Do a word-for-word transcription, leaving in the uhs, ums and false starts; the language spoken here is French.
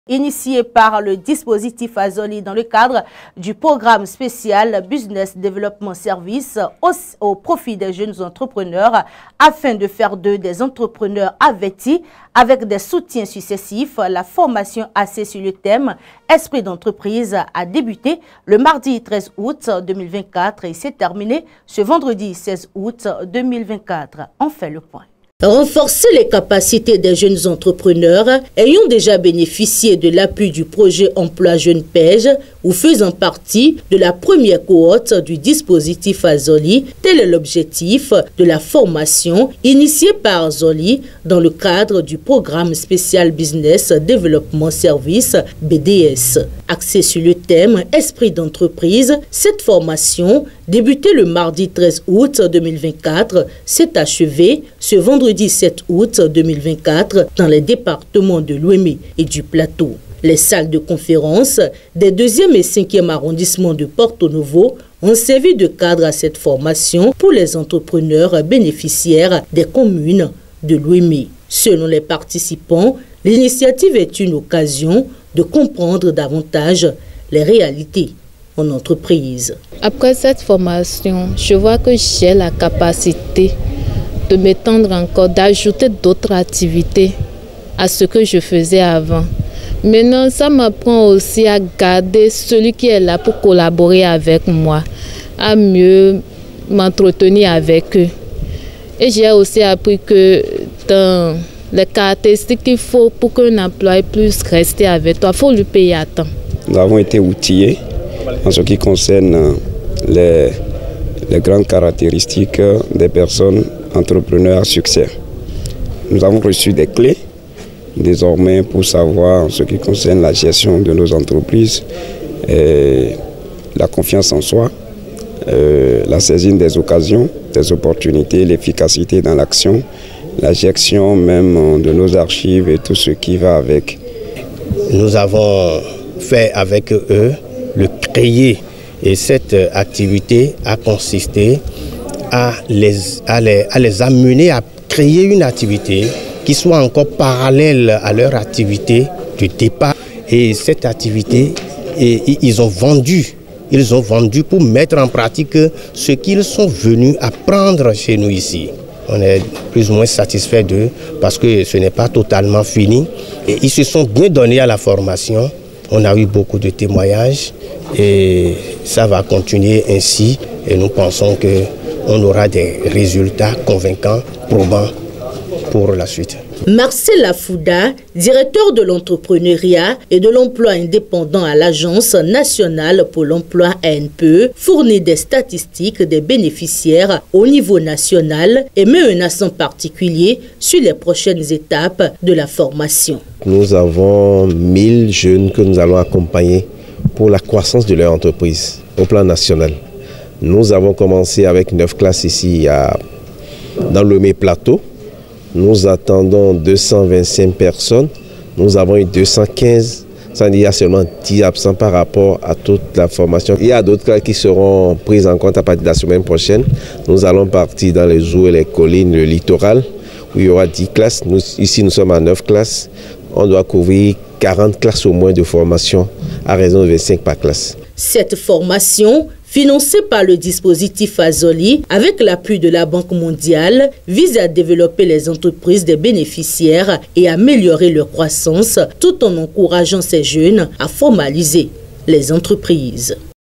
Initié par le dispositif Azoli dans le cadre du programme spécial Business Development Service au, au profit des jeunes entrepreneurs afin de faire d'eux des entrepreneurs avertis avec des soutiens successifs. La formation axée sur le thème Esprit d'entreprise a débuté le mardi treize août deux mille vingt-quatre et s'est terminée ce vendredi seize août deux mille vingt-quatre. On fait le point. Renforcer les capacités des jeunes entrepreneurs ayant déjà bénéficié de l'appui du projet Emploi Jeune P E J ou faisant partie de la première cohorte du dispositif Azoli, tel est l'objectif de la formation initiée par Azoli dans le cadre du programme spécial Business Development Service B D S. Axée sur le thème Esprit d'entreprise, cette formation, débutée le mardi treize août deux mille vingt-quatre, s'est achevée ce vendredi sept août deux mille vingt-quatre dans les départements de Lomé et du Plateau. Les salles de conférence des deuxième et cinquième arrondissements de Porto Novo ont servi de cadre à cette formation pour les entrepreneurs bénéficiaires des communes de Lomé. Selon les participants, l'initiative est une occasion de comprendre davantage les réalités en entreprise. Après cette formation, je vois que j'ai la capacité de m'étendre encore, d'ajouter d'autres activités à ce que je faisais avant. Maintenant, ça m'apprend aussi à garder celui qui est là pour collaborer avec moi, à mieux m'entretenir avec eux. Et j'ai aussi appris que dans les caractéristiques qu'il faut pour qu'un employé puisse rester avec toi, il faut lui payer à temps. Nous avons été outillés en ce qui concerne les, les grandes caractéristiques des personnes entrepreneurs à succès. Nous avons reçu des clés désormais pour savoir en ce qui concerne la gestion de nos entreprises, et la confiance en soi, euh, la saisine des occasions, des opportunités, l'efficacité dans l'action, la gestion même de nos archives et tout ce qui va avec. Nous avons fait avec eux le créer, et cette activité a consisté à les, à les, à les amener à créer une activité qui soit encore parallèle à leur activité de départ. Et cette activité, et, ils ont vendu, ils ont vendu pour mettre en pratique ce qu'ils sont venus apprendre chez nous ici. On est plus ou moins satisfait d'eux parce que ce n'est pas totalement fini. Et ils se sont bien donnés à la formation. On a eu beaucoup de témoignages et ça va continuer ainsi. Et nous pensons qu'on aura des résultats convaincants, probants pour la suite. Marcel Afouda, directeur de l'entrepreneuriat et de l'emploi indépendant à l'Agence nationale pour l'emploi A N P E, fournit des statistiques des bénéficiaires au niveau national et met un accent particulier sur les prochaines étapes de la formation. Nous avons mille jeunes que nous allons accompagner pour la croissance de leur entreprise au plan national. Nous avons commencé avec neuf classes ici à, dans le Lomé Plateau. Nous attendons deux cent vingt-cinq personnes. Nous avons eu deux cent quinze. Ça veut dire qu'il y a seulement dix absents par rapport à toute la formation. Il y a d'autres classes qui seront prises en compte à partir de la semaine prochaine. Nous allons partir dans les eaux et les collines, le littoral, où il y aura dix classes. Nous, ici, nous sommes à neuf classes. On doit couvrir quarante classes au moins de formation à raison de vingt-cinq par classe. Cette formation, financée par le dispositif Azoli avec l'appui de la Banque mondiale, vise à développer les entreprises des bénéficiaires et améliorer leur croissance tout en encourageant ces jeunes à formaliser les entreprises.